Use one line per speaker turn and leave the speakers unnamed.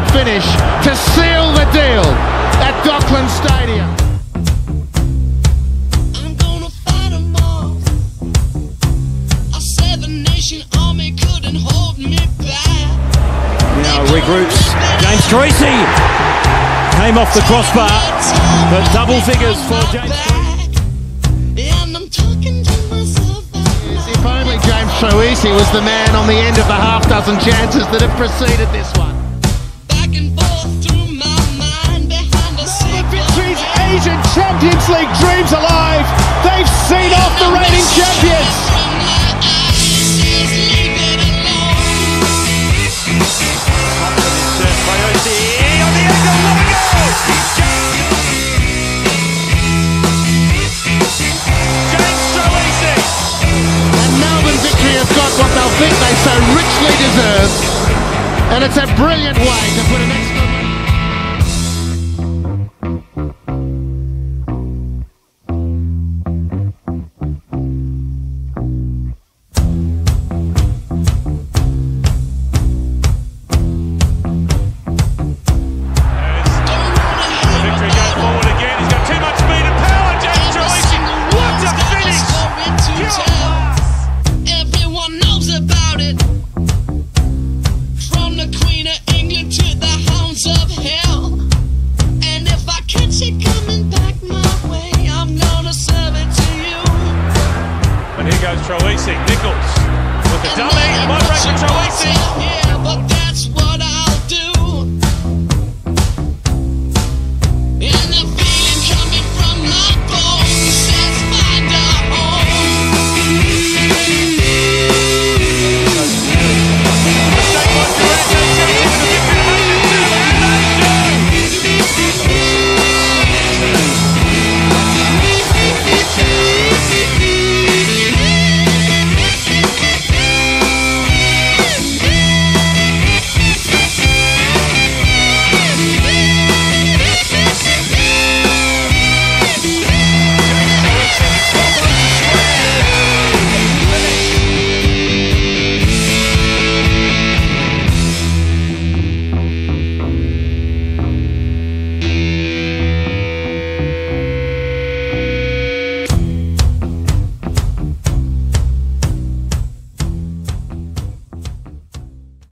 finish to seal the deal at Dockland Stadium.
I'm gonna fight 'em all. A seven-nation army couldn't hold me back.
Now regroups. James Troisi came off the crossbar, but double figures for James Troisi.
And I'm talking to myself out loud.
If only James Troisi was the man on the end of the half-dozen chances that have preceded this one.
Back and forth through my mind behind the secret.
Victory's Asian Champions League dreams alive. They've seen off the reigning champions.
And Melbourne Victory have got what they'll think they so richly deserve. And it's a brilliant way to put an exclamation.
Victory goes forward again. He's got too much speed and power. James Troisi. What a finish!
Everyone knows about it. From the Queen of England to the hounds of hell. And if I catch it coming back my way, I'm gonna serve it to you.
And here goes Troisi. Nichols with the dummy. Might break for Troisi.
Yeah, but that's